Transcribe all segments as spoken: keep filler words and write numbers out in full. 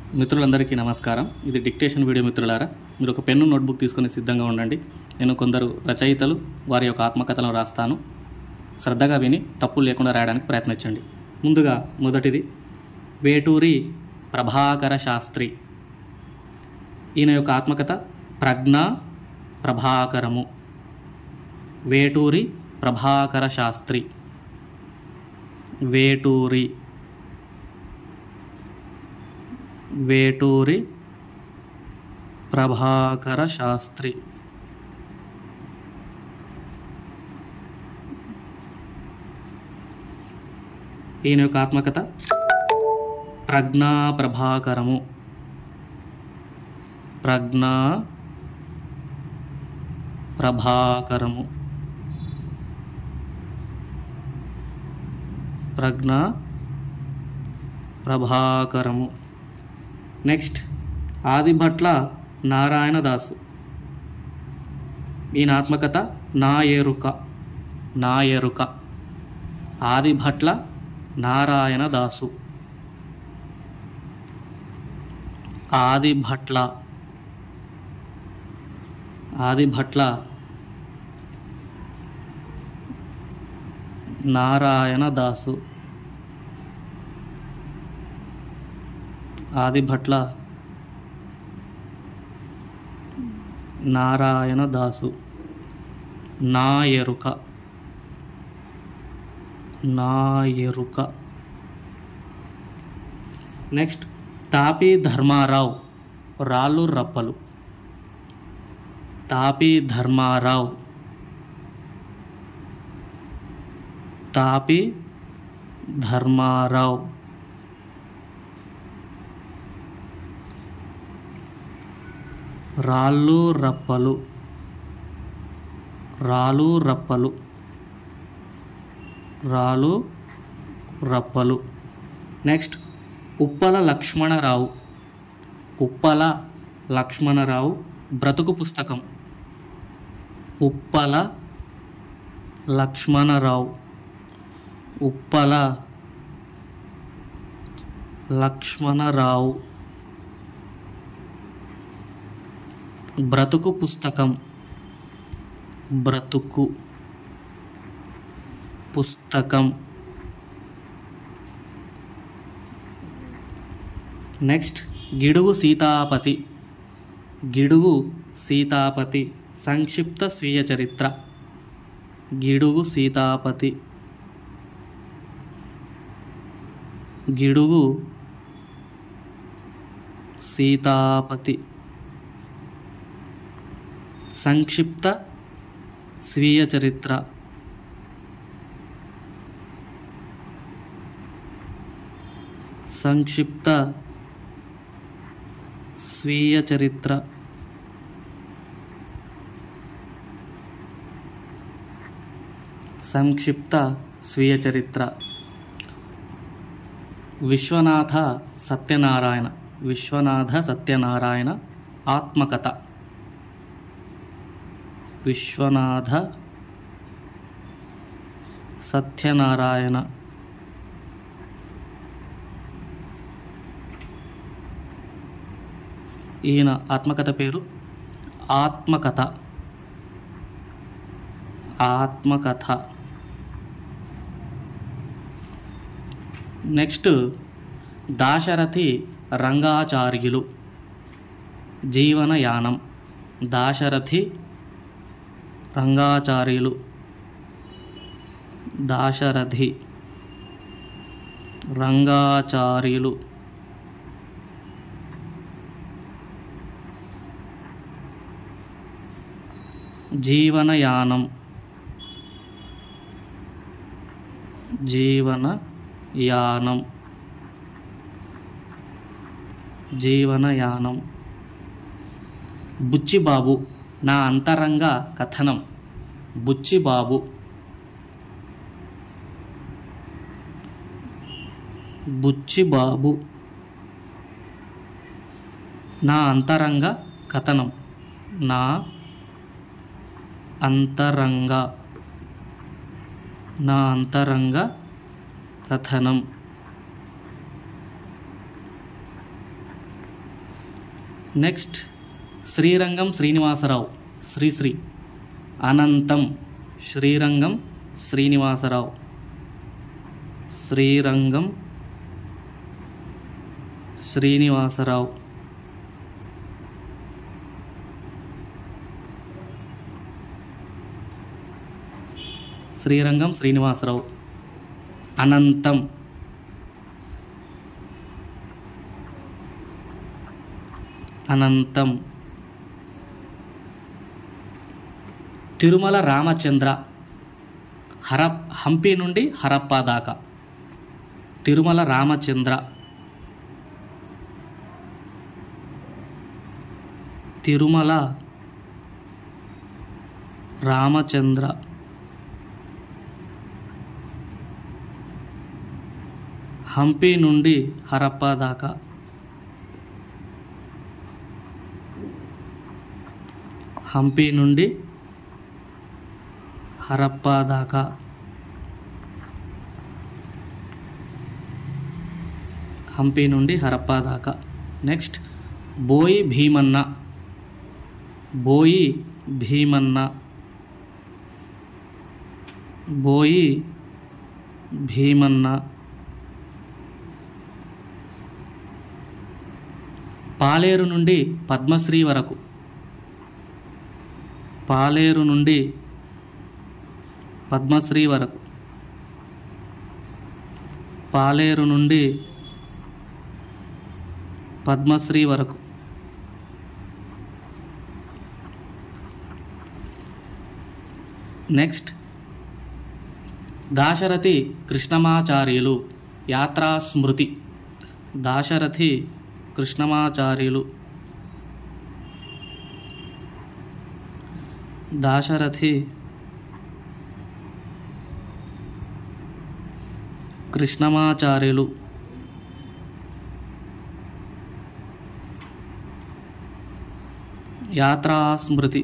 మిత్రులందరికీ నమస్కారం. ఇది డిక్టేషన్ వీడియో. మిత్రులారా, మీరు ఒక పెన్ను నోట్బుక్ తీసుకొని సిద్ధంగా ఉండండి. నేను కొందరు రచయితలు వారి యొక్క ఆత్మకథలను రాస్తాను. శ్రద్ధగా విని తప్పులు లేకుండా రాయడానికి ప్రయత్నించండి. ముందుగా మొదటిది వేటూరి ప్రభాకర శాస్త్రి. ఈయన యొక్క ఆత్మకథ ప్రజ్ఞా ప్రభాకరము. వేటూరి ప్రభాకర శాస్త్రి. వేటూరి వేటూరి ప్రభాకర శాస్త్రి. ఈయన యొక్క ఆత్మకథ ప్రజ్ఞా ప్రభాకరము. ప్రజ్ఞా ప్రభాకరము. ప్రజ్ఞా ప్రభాకరము. నెక్స్ట్ ఆదిభట్ల నారాయణదాసు. ఈయన ఆత్మకథ నా ఎరుక. నా ఎరుక. ఆదిభట్ల నారాయణదాసు. ఆదిభట్ల ఆదిభట్ల నారాయణదాసు. ఆదిభట్ల నారాయణదాసు. నా Eruka. Naa Eruka. Next Tapi Dharmarao. Rallu Rappalu. తాపీ Dharmarao. తాపీ Dharmarao. Rallu Rappalu. Rallu Rappalu. Rallu Rappalu. Next Uppala Lakshmanarao. Uppala Lakshmanarao. Bratuku Pustakam. Uppala Lakshmanarao. Uppala Lakshmanarao. Bratuku Pustakam. Bratuku Pustakam. Next Gidugu Sitapati. Gidugu Sitapati. Sankshipta Sviya చరిత్ర. గిడుగు సీతాపతి. గిడుగు సీతాపతి. సంక్షిప్త స్వీయ చరిత్ర. సంక్షిప్త స్వీయ చరిత్ర. సంక్షిప్త స్వీయ చరిత్ర. విశ్వనాథ సత్యనారాయణ. విశ్వనాథ సత్యనారాయణ ఆత్మకథ. విశ్వనాథ సత్యనారాయణ. ఈయన ఆత్మకథ పేరు ఆత్మకథ. ఆత్మకథ. నెక్స్ట్ దాశరథి రంగాచార్యులు. జీవనయానం. దాశరథి రంగాచార్యులు. దాశరథి రంగాచార్యులు. జీవనయానం. జీవనయానం. జీవనయానం. బుచ్చిబాబు. నా అంతరంగ కథనం. బుచ్చిబాబు. బుచ్చిబాబు. నా అంతరంగ కథనం. నా అంతరంగ నా అంతరంగ కథనం. నెక్స్ట్ శ్రీరంగం శ్రీనివాసరావు, శ్రీశ్రీ. అనంతం, శ్రీరంగం శ్రీనివాసరావు, శ్రీరంగం శ్రీనివాసరావు. శ్రీరంగం శ్రీనివాసరావు. అనంతం, అనంతం. తిరుమల రామచంద్ర, హర హంపి నుండి హరప్పా దాకా. తిరుమల రామచంద్ర, తిరుమల రామచంద్ర. హంపి నుండి హరప్పా దాకా. హంపి నుండి హరప్పా దాకా. హంపి నుండి హరప్పా దాకా. నెక్స్ట్ బోయి భీమన్న, బోయి భీమన్న, బోయి భీమన్న. పాలేరు నుండి పద్మశ్రీ వరకు. పాలేరు నుండి పద్మశ్రీ వరకు. పాలేరు నుండి పద్మశ్రీ వరకు. నెక్స్ట్ దాశరథి కృష్ణమాచార్యులు, యాత్రా స్మృతి. దాశరథి కృష్ణమాచార్యులు, దాశరథి కృష్ణమాచార్యులు. యాత్రా స్మృతి.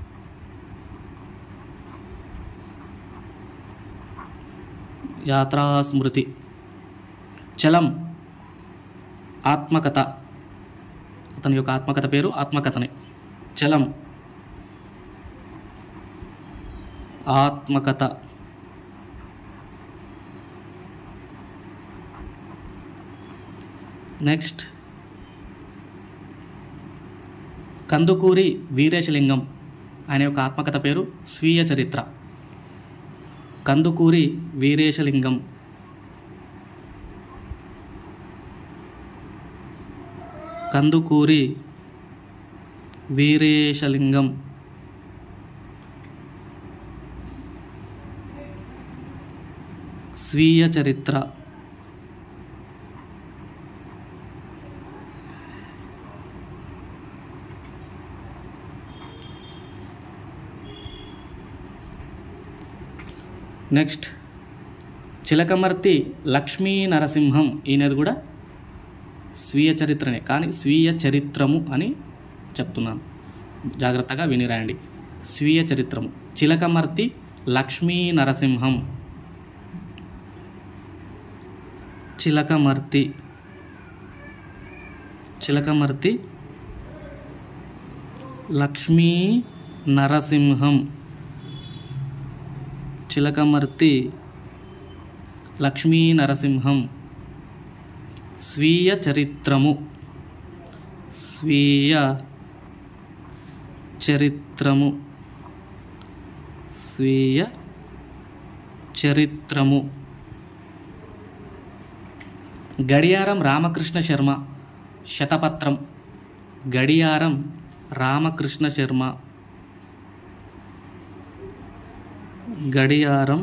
యాత్రా స్మృతి. చలం, ఆత్మకథ. అతని యొక్క ఆత్మకథ పేరు ఆత్మకథనే. చలం, ఆత్మకథ. నెక్స్ట్ కందుకూరి వీరేశలింగం, ఆయన యొక్క ఆత్మకథ పేరు స్వీయ చరిత్ర. కందుకూరి వీరేశలింగం. కందుకూరి వీరేశలింగం. స్వీయ చరిత్ర. నెక్స్ట్ చిలకమర్తి లక్ష్మీ నరసింహం, ఈయనది కూడా స్వీయ చరిత్రనే, కానీ స్వీయ చరిత్రము అని చెప్తున్నాను, జాగ్రత్తగా విని రాయండి. స్వీయ చరిత్రము. చిలకమర్తి లక్ష్మీ నరసింహం. చిలకమర్తి, చిలకమర్తి లక్ష్మీ నరసింహం. చిలకమర్తి లక్ష్మీ నరసింహం. స్వీయ చరిత్రము. స్వీయ చరిత్రము. స్వీయ చరిత్రము. గడియారం రామకృష్ణ శర్మ, శతపత్రం. గడియారం రామకృష్ణ శర్మ. గడియారం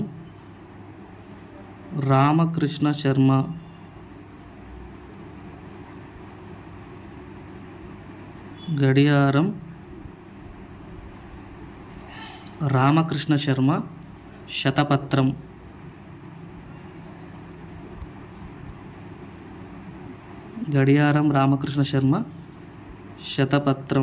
రామకృష్ణ శర్మ. గడియారం రామకృష్ణ శర్మ, శతపత్రం. గడియారం రామకృష్ణ శర్మ, శతపత్రం.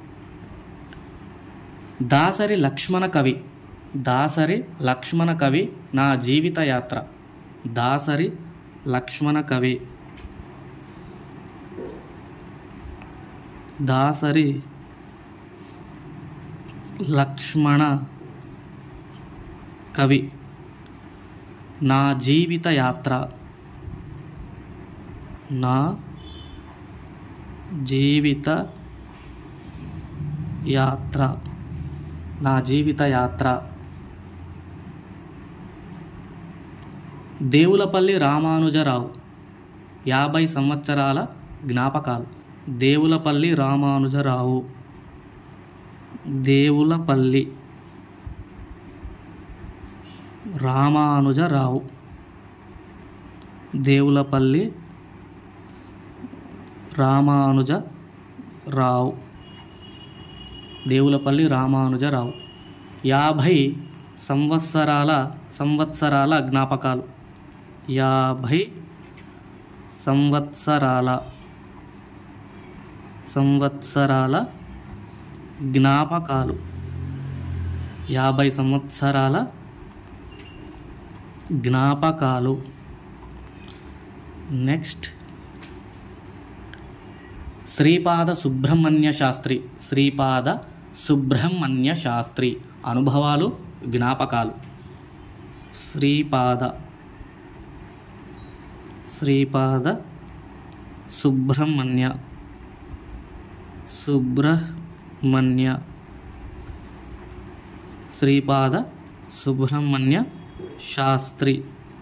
దాసరి లక్ష్మణ కవి. దాసరి లక్ష్మణ కవి, నా జీవిత యాత్ర. దాసరి లక్ష్మణ కవి. దాసరి లక్ష్మణ కవి. నా జీవిత యాత్ర నా జీవిత యాత్ర నా జీవిత యాత్ర దేవులపల్లి రామానుజరావు యాభై సంవత్సరాల జ్ఞాపకాలు. దేవులపల్లి రామానుజరావు దేవులపల్లి రామానుజరావు దేవులపల్లి రామానుజరావు దేవులపల్లి రామానుజరావు యాభై సంవత్సరాల సంవత్సరాల జ్ఞాపకాలు. యాభై సంవత్సరాల సంవత్సరాల జ్ఞాపకాలు యాభై సంవత్సరాల జ్ఞాపకాలు. నెక్స్ట్ శ్రీపాద సుబ్రహ్మణ్య శాస్త్రి శ్రీపాద సుబ్రహ్మణ్య శాస్త్రి అనుభవాలు జ్ఞాపకాలు. శ్రీపాద శ్రీపాద సుబ్రహ్మణ్య సుబ్రహ్మణ్య శ్రీపాద సుబ్రహ్మణ్య శాస్త్రి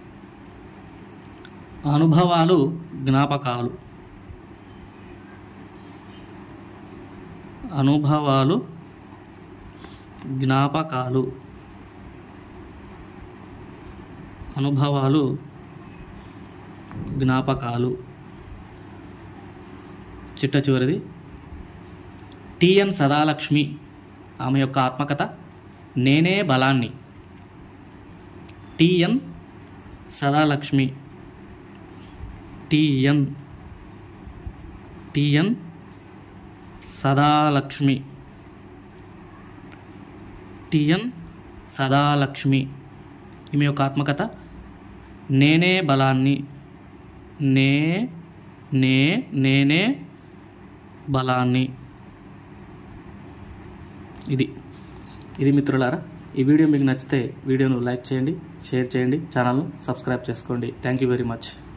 అనుభవాలు జ్ఞాపకాలు అనుభవాలు జ్ఞాపకాలు అనుభవాలు జ్ఞాపకాలు. చిట్ట చివరిది టిఎన్ సదాలక్ష్మి. ఆమె యొక్క ఆత్మకథ నేనే బలాన్ని. టిఎన్ సదాలక్ష్మి టిఎన్ టిఎన్ సదాలక్ష్మి టిఎన్ సదాలక్ష్మి ఈమె యొక్క ఆత్మకథ నేనే బలాన్ని. నే నే నేనే బలాన్ని. ఇది ఇది మిత్రులారా, ఈ వీడియో మీకు నచ్చితే వీడియోను లైక్ చేయండి, షేర్ చేయండి, ఛానల్ను సబ్స్క్రైబ్ చేసుకోండి. Thank you very much.